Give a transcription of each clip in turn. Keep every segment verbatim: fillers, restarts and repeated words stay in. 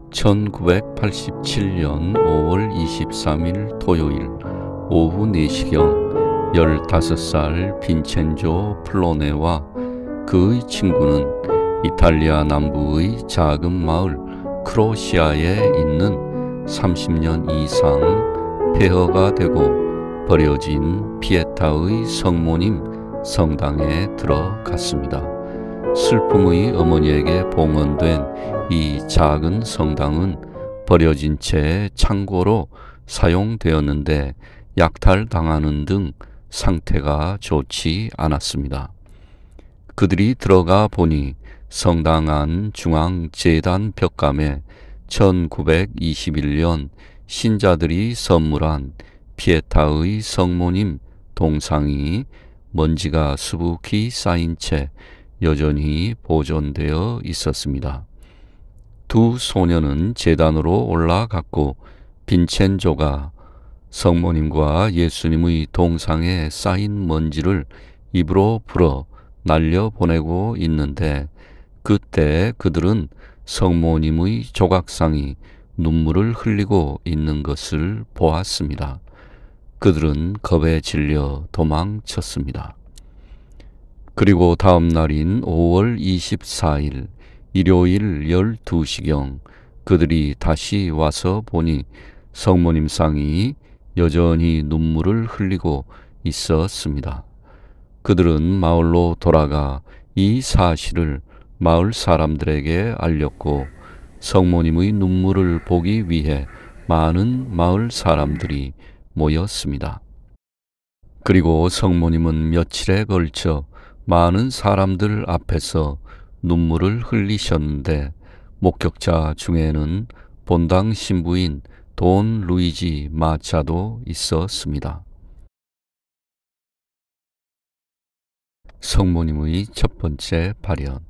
천구백팔십칠 년 오월 이십삼일 토요일 오후 네 시경 열다섯 살 빈첸조 플로네와 그의 친구는 이탈리아 남부의 작은 마을 크로시아에 있는 삼십 년 이상 폐허가 되고 버려진 피에타의 성모님 성당에 들어갔습니다. 슬픔의 어머니에게 봉헌된 이 작은 성당은 버려진 채 창고로 사용되었는데 약탈당하는 등 상태가 좋지 않았습니다. 그들이 들어가 보니 성당 안 중앙 제단 벽감에 천구백이십일 년 신자들이 선물한 피에타의 성모님 동상이 먼지가 수북히 쌓인 채 여전히 보존되어 있었습니다. 두 소녀는 제단으로 올라갔고 빈첸조가 성모님과 예수님의 동상에 쌓인 먼지를 입으로 불어 날려보내고 있는데 그때 그들은 성모님의 조각상이 눈물을 흘리고 있는 것을 보았습니다. 그들은 겁에 질려 도망쳤습니다. 그리고 다음 날인 오월 이십사일 일요일 열두 시경 그들이 다시 와서 보니 성모님 상이 여전히 눈물을 흘리고 있었습니다. 그들은 마을로 돌아가 이 사실을 마을 사람들에게 알렸고 성모님의 눈물을 보기 위해 많은 마을 사람들이 모였습니다. 그리고 성모님은 며칠에 걸쳐 많은 사람들 앞에서 눈물을 흘리셨는데 목격자 중에는 본당 신부인 돈 루이지 마차도 있었습니다. 성모님의 첫 번째 발현.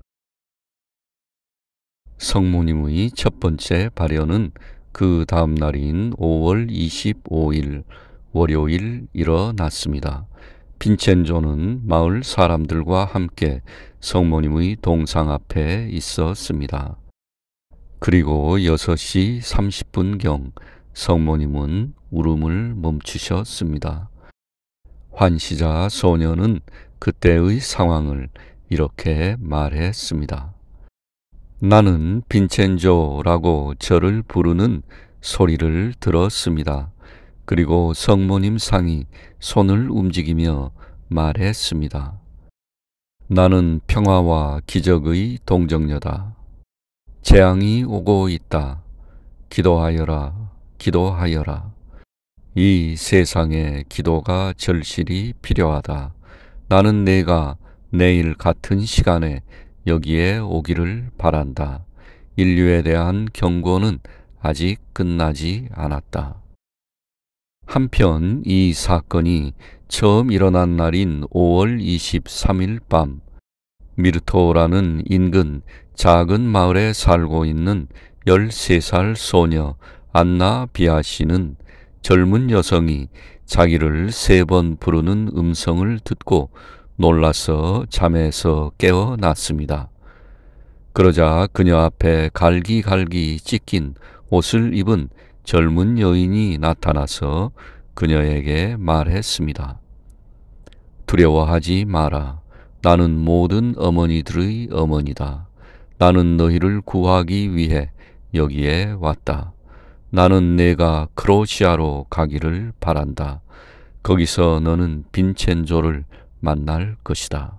성모님의 첫 번째 발현은 그 다음 날인 오월 이십오일 월요일 일어났습니다. 빈첸조는 마을 사람들과 함께 성모님의 동상 앞에 있었습니다. 그리고 여섯 시 삼십 분경 성모님은 울음을 멈추셨습니다. 환시자 소녀는 그때의 상황을 이렇게 말했습니다. 나는 빈첸조라고 저를 부르는 소리를 들었습니다. 그리고 성모님 상이 손을 움직이며 말했습니다. 나는 평화와 기적의 동정녀다. 재앙이 오고 있다. 기도하여라, 기도하여라. 이 세상에 기도가 절실히 필요하다. 나는 내가 내일 같은 시간에 여기에 오기를 바란다. 인류에 대한 경고는 아직 끝나지 않았다. 한편 이 사건이 처음 일어난 날인 오월 이십삼일 밤 미르토라는 인근 작은 마을에 살고 있는 열세 살 소녀 안나 비아 씨는 젊은 여성이 자기를 세 번 부르는 음성을 듣고 놀라서 잠에서 깨어났습니다. 그러자 그녀 앞에 갈기갈기 찢긴 옷을 입은 젊은 여인이 나타나서 그녀에게 말했습니다. 두려워하지 마라. 나는 모든 어머니들의 어머니다. 나는 너희를 구하기 위해 여기에 왔다. 나는 내가 크로시아로 가기를 바란다. 거기서 너는 빈첸조를 만날 것이다.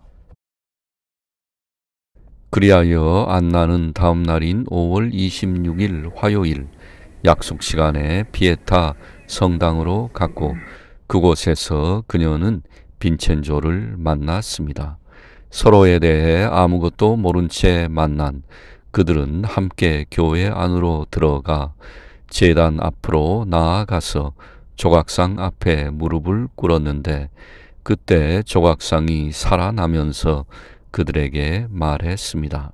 그리하여 안나는 다음 날인 오월 이십육일 화요일 약속 시간에 피에타 성당으로 갔고 그곳에서 그녀는 빈첸조를 만났습니다. 서로에 대해 아무것도 모른 채 만난 그들은 함께 교회 안으로 들어가 제단 앞으로 나아가서 조각상 앞에 무릎을 꿇었는데 그때 조각상이 살아나면서 그들에게 말했습니다.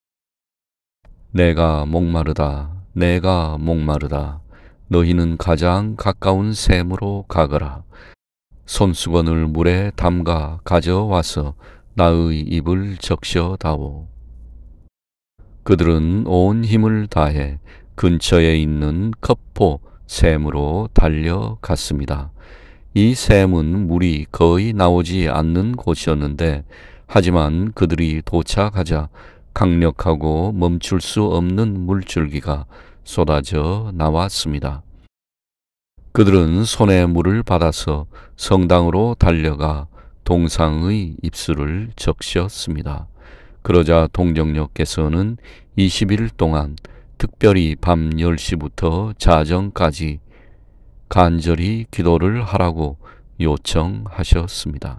내가 목마르다. 내가 목마르다. 너희는 가장 가까운 샘으로 가거라. 손수건을 물에 담가 가져와서 나의 입을 적셔다오. 그들은 온 힘을 다해 근처에 있는 급포 샘으로 달려갔습니다. 이 샘은 물이 거의 나오지 않는 곳이었는데 하지만 그들이 도착하자 강력하고 멈출 수 없는 물줄기가 쏟아져 나왔습니다. 그들은 손에 물을 받아서 성당으로 달려가 동상의 입술을 적셨습니다. 그러자 동정녀께서는 이십 일 동안 특별히 밤 열 시부터 자정까지 간절히 기도를 하라고 요청하셨습니다.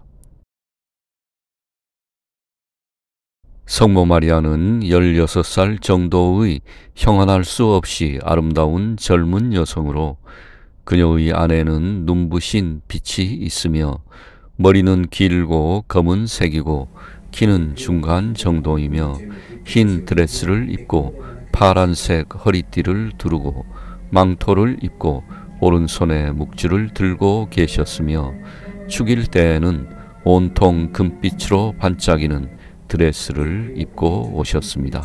성모 마리아는 열여섯 살 정도의 형언할 수 없이 아름다운 젊은 여성으로 그녀의 안에는 눈부신 빛이 있으며 머리는 길고 검은색이고 키는 중간 정도이며 흰 드레스를 입고 파란색 허리띠를 두르고 망토를 입고 오른손에 묵주를 들고 계셨으며 축일 때에는 온통 금빛으로 반짝이는 드레스를 입고 오셨습니다.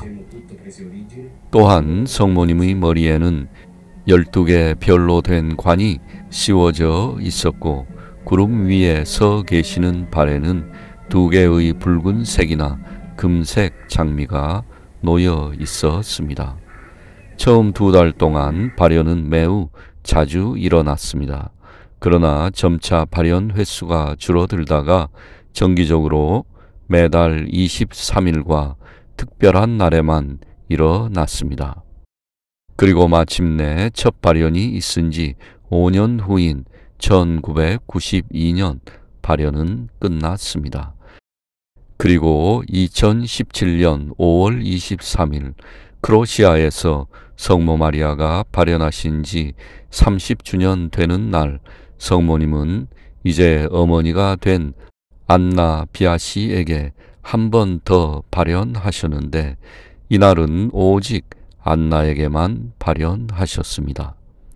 또한 성모님의 머리에는 열두 개 별로 된 관이 씌워져 있었고 구름 위에 서 계시는 발에는 두 개의 붉은색이나 금색 장미가 놓여 있었습니다. 처음 두 달 동안 발현은 매우 자주 일어났습니다. 그러나 점차 발현 횟수가 줄어들다가 정기적으로 매달 이십삼 일과 특별한 날에만 일어났습니다. 그리고 마침내 첫 발현이 있은 지 오 년 후인 천구백구십이 년 발현은 끝났습니다. 그리고 이천십칠 년 오월 이십삼 일 크로시아에서 성모 마리아가 발현하신 지 삼십 주년 되는 날 성모님은 이제 어머니가 된 안나 비아시에게 한 번 더 발현하셨는데 이날은 오직 안나에게만 발현하셨습니다.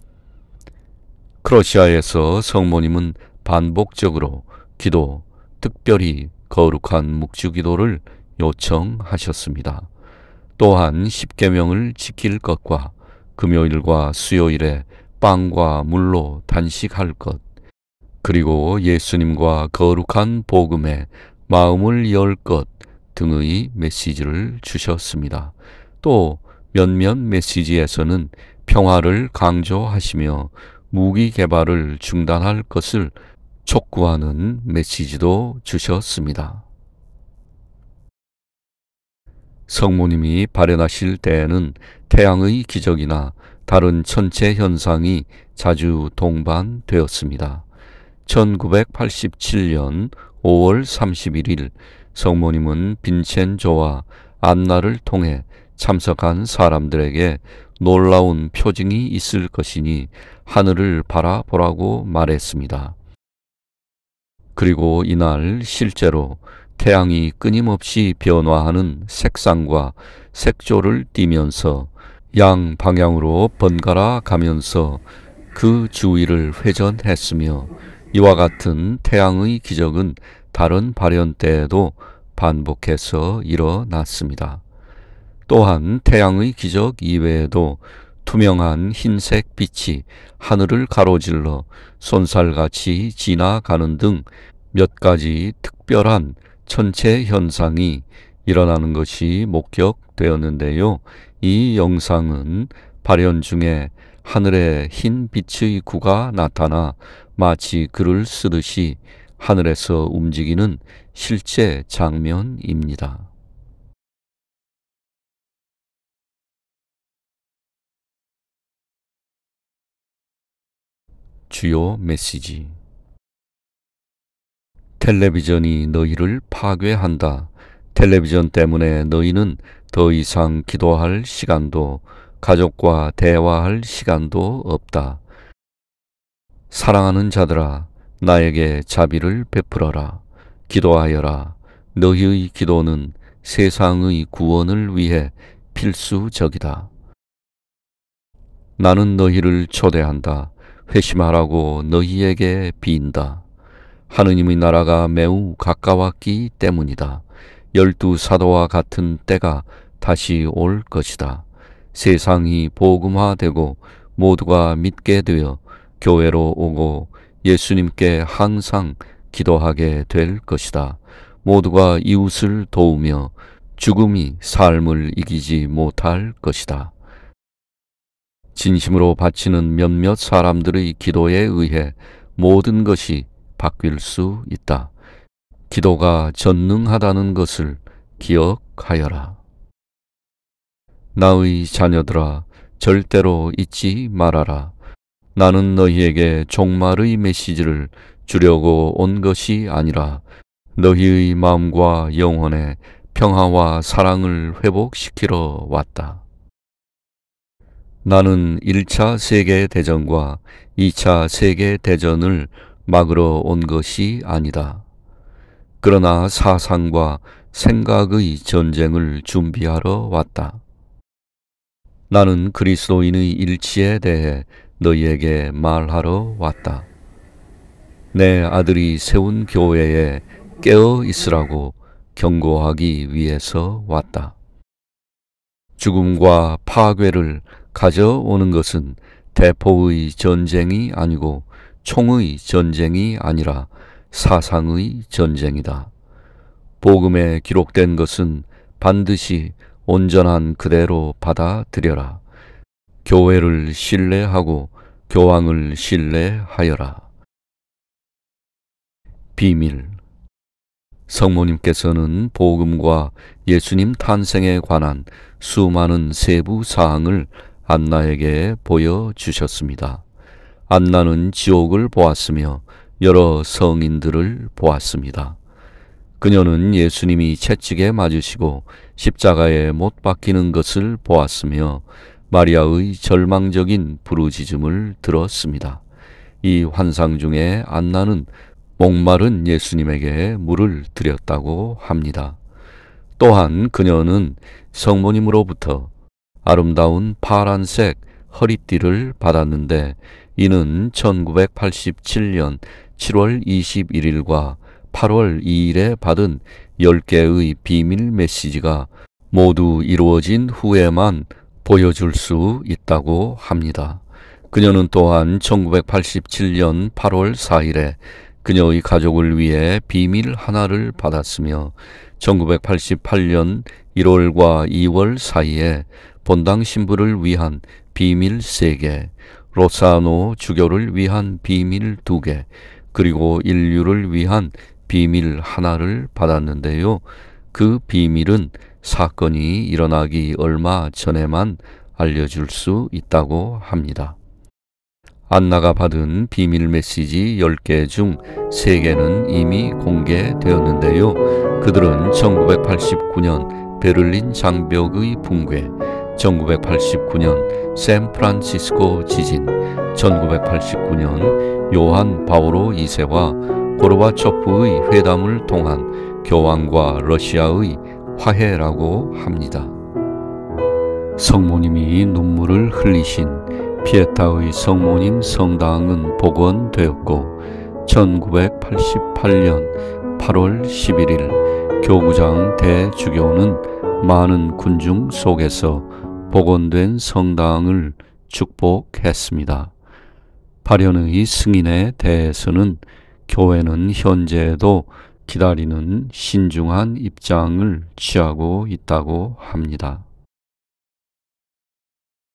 크로시아에서 성모님은 반복적으로 기도, 특별히 거룩한 묵주기도를 요청하셨습니다. 또한 십계명을 지킬 것과 금요일과 수요일에 빵과 물로 단식할 것, 그리고 예수님과 거룩한 복음에 마음을 열 것 등의 메시지를 주셨습니다. 또 몇몇 메시지에서는 평화를 강조하시며 무기 개발을 중단할 것을 촉구하는 메시지도 주셨습니다. 성모님이 발현하실 때에는 태양의 기적이나 다른 천체 현상이 자주 동반되었습니다. 천구백팔십칠 년 오월 삼십일 일 성모님은 빈첸조와 안나를 통해 참석한 사람들에게 놀라운 표징이 있을 것이니 하늘을 바라보라고 말했습니다. 그리고 이날 실제로 태양이 끊임없이 변화하는 색상과 색조를 띠면서 양 방향으로 번갈아 가면서 그 주위를 회전했으며 이와 같은 태양의 기적은 다른 발현 때에도 반복해서 일어났습니다. 또한 태양의 기적 이외에도 투명한 흰색 빛이 하늘을 가로질러 손살같이 지나가는 등 몇 가지 특별한 천체 현상이 일어나는 것이 목격되었는데요. 이 영상은 발현 중에 하늘에 흰 빛의 구가 나타나 마치 글을 쓰듯이 하늘에서 움직이는 실제 장면입니다. 주요 메시지. 텔레비전이 너희를 파괴한다. 텔레비전 때문에 너희는 더 이상 기도할 시간도 가족과 대화할 시간도 없다. 사랑하는 자들아, 나에게 자비를 베풀어라. 기도하여라. 너희의 기도는 세상의 구원을 위해 필수적이다. 나는 너희를 초대한다. 회심하라고 너희에게 빈다. 하느님의 나라가 매우 가까웠기 때문이다. 열두 사도와 같은 때가 다시 올 것이다. 세상이 복음화되고 모두가 믿게 되어 교회로 오고 예수님께 항상 기도하게 될 것이다. 모두가 이웃을 도우며 죽음이 삶을 이기지 못할 것이다. 진심으로 바치는 몇몇 사람들의 기도에 의해 모든 것이 바뀔 수 있다. 기도가 전능하다는 것을 기억하여라. 나의 자녀들아, 절대로 잊지 말아라. 나는 너희에게 종말의 메시지를 주려고 온 것이 아니라 너희의 마음과 영혼에 평화와 사랑을 회복시키러 왔다. 나는 일 차 세계대전과 이 차 세계대전을 막으러 온 것이 아니다. 그러나 사상과 생각의 전쟁을 준비하러 왔다. 나는 그리스도인의 일치에 대해 너희에게 말하러 왔다. 내 아들이 세운 교회에 깨어 있으라고 경고하기 위해서 왔다. 죽음과 파괴를 가져오는 것은 대포의 전쟁이 아니고 총의 전쟁이 아니라 사상의 전쟁이다. 복음에 기록된 것은 반드시 온전한 그대로 받아들여라. 교회를 신뢰하고 교황을 신뢰하여라. 비밀. 성모님께서는 복음과 예수님 탄생에 관한 수많은 세부 사항을 안나에게 보여주셨습니다. 안나는 지옥을 보았으며 여러 성인들을 보았습니다. 그녀는 예수님이 채찍에 맞으시고 십자가에 못 박히는 것을 보았으며 마리아의 절망적인 부르짖음을 들었습니다. 이 환상 중에 안나는 목마른 예수님에게 물을 드렸다고 합니다. 또한 그녀는 성모님으로부터 아름다운 파란색 허리띠를 받았는데 이는 천구백팔십칠 년 칠월 이십일일과 팔월 이일에 받은 열 개의 비밀 메시지가 모두 이루어진 후에만 보여줄 수 있다고 합니다. 그녀는 또한 천구백팔십칠 년 팔월 사일에 그녀의 가족을 위해 비밀 하나를 받았으며 천구백팔십팔 년 일월과 이월 사이에 본당 신부를 위한 비밀 세 개, 로사노 주교를 위한 비밀 두 개, 그리고 인류를 위한 비밀 하나를 받았는데요. 그 비밀은 사건이 일어나기 얼마 전에만 알려줄 수 있다고 합니다. 안나가 받은 비밀 메시지 열 개 중 세 개는 이미 공개되었는데요. 그들은 천구백팔십구 년 베를린 장벽의 붕괴, 천구백팔십구 년 샌프란시스코 지진, 천구백팔십구 년 요한 바오로 이 세와 고르바초프의 회담을 통한 교황과 러시아의 화해라고 합니다. 성모님이 눈물을 흘리신 피에타의 성모님 성당은 복원되었고 천구백팔십팔 년 팔월 십일일 교구장 대주교는 많은 군중 속에서 복원된 성당을 축복했습니다. 발현의 승인에 대해서는 교회는 현재도 기다리는 신중한 입장을 취하고 있다고 합니다.